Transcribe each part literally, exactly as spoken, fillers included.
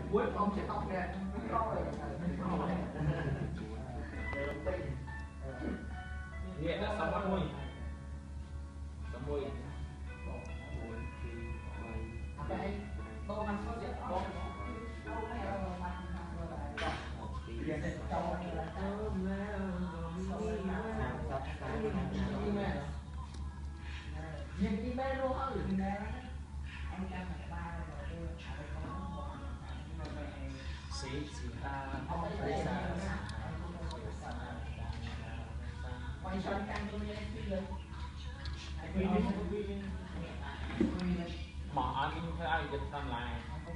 cuối ông sẽ tóc nè. Vậy là xong bắt môi. Xong môi. Cái tô ăn sốt dễ không? Nhưng cái bé luôn hết rồi nè. Anh em phải ba rồi. Sĩ sĩ ta lấy ra. Quay xoay căng tôi lên cái lên. Mở ăn nhưng phải ai dịch làm lại.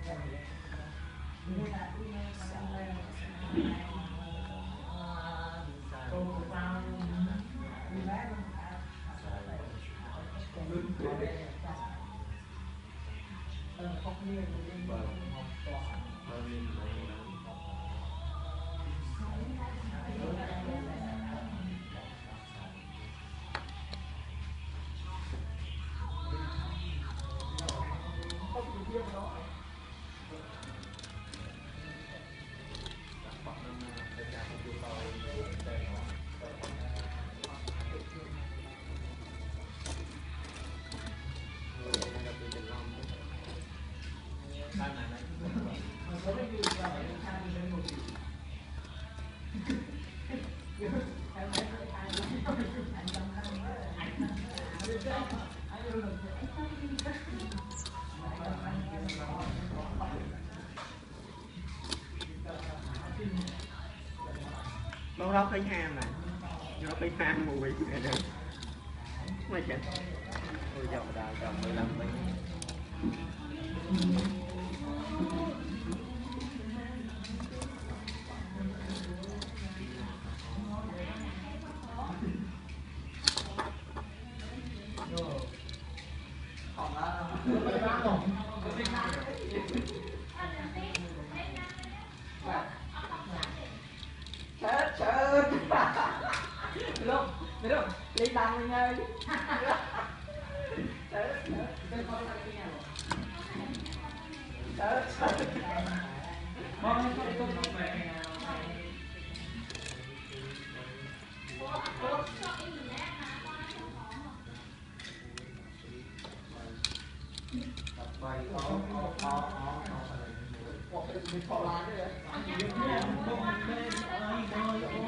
Bố đó thấy ham này, nó thấy ham mùi này nè, mà chết, ôi dòng đào dòng mười lăm mấy. Chết chết lúc lúc lên đăng lên ơi chết chết chết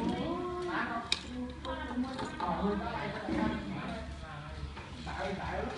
Tại tại